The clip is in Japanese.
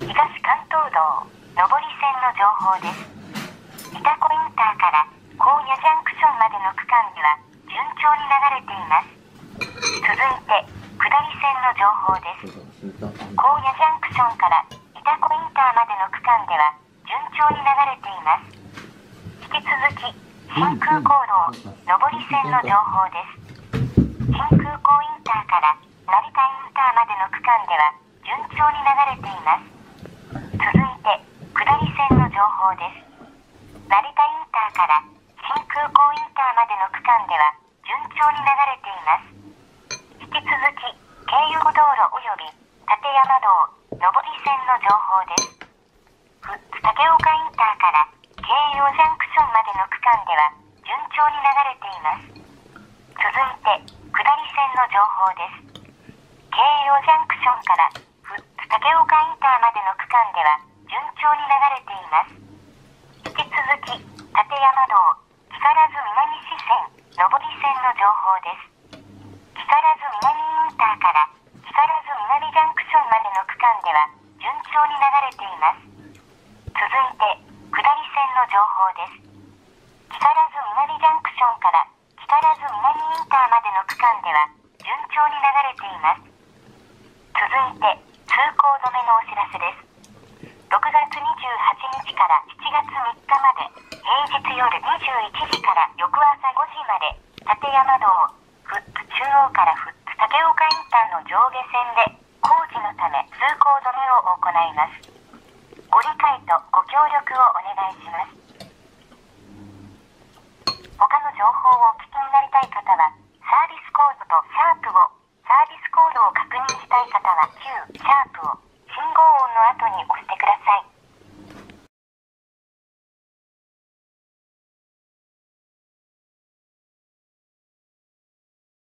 東関東道上り線の情報です。潮来インターから高野ジャンクションまでの区間では順調に流れています。続いて下り線の情報です。高野ジャンクションから潮来インターまでの区間では順調に流れています。引き続き新空港道上り線の情報です。新空港インターから成田インターまでの区間では順調に流れています。続いて下り線の情報です。成田インターから新空港インターまでの区間では順調に流れています。引き続き京葉道路及び立山道上り線の情報です。富津竹岡インターから京葉ジャンクションまでの区間では順調に流れています。続いて下り線の情報です。京葉ジャンクションから富津竹岡インターまでの区間では順調に流れています。引き続き立山道木更津南支線上り線の情報です。木更津南インターから木更津南ジャンクションまでの区間では順調に流れています。続いて下り線の情報です。木更津南ジャンクションから木更津南インターまでの区間では順調に流れています。続いて通行止めのお知らせです。6月28日から7月3日まで平日夜21時から翌朝5時まで立山道富津中央から富津竹岡インターの上下線で工事のため通行止めを行います。ご理解とご協力をお願いします。他の情報をお聞きになりたい方はサービスコードとシャープを、サービスコードを確認したい方は9シャープを。